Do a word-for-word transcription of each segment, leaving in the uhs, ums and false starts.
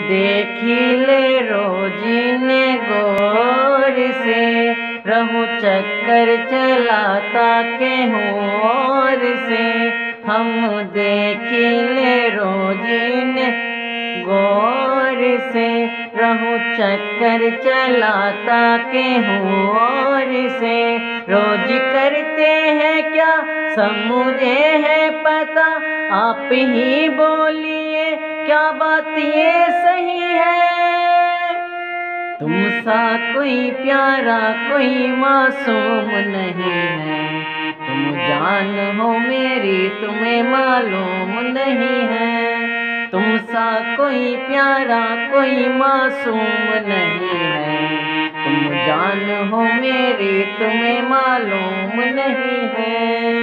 देखी ले रोजीने गौर से, रहूं चक्कर चलाता के होर से। हम देखी ले रोजीने गौर से, रहूं चक्कर चलाता के होर से। रोज करते हैं क्या सब मुझे है पता, आप ही बोलिए क्या बात ये सही है। तुम सा कोई प्यारा कोई मासूम नहीं है, तुम जान हो मेरी तुम्हें मालूम नहीं है। तुम सा कोई प्यारा कोई मासूम नहीं है, तुम जान हो मेरी तुम्हें मालूम नहीं है।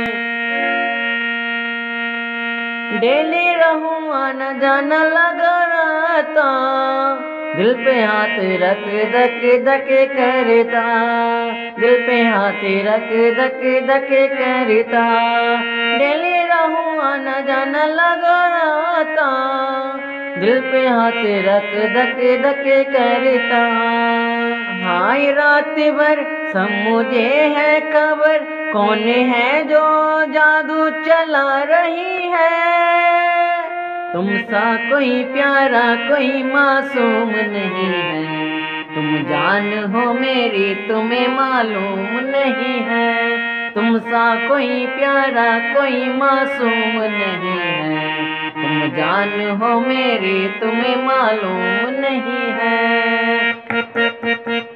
डेली रहूं आना जाना लगा रहता, दिल पे हाथ रख धक धक करता, दिल पे हाथ रख धक धक करता। डेली रहूं आना जाना लगा रहता, दिल पे हाथ रख धक धक करता। हाय रात भर सब मुझे है खबर, कौन है जो जादू चला रही है। तुम सा कोई प्यारा कोई मासूम नहीं है, तुम जान हो मेरी तुम्हें मालूम नहीं है। तुम सा कोई प्यारा कोई मासूम नहीं है, तुम जान हो मेरी तुम्हें मालूम नहीं है।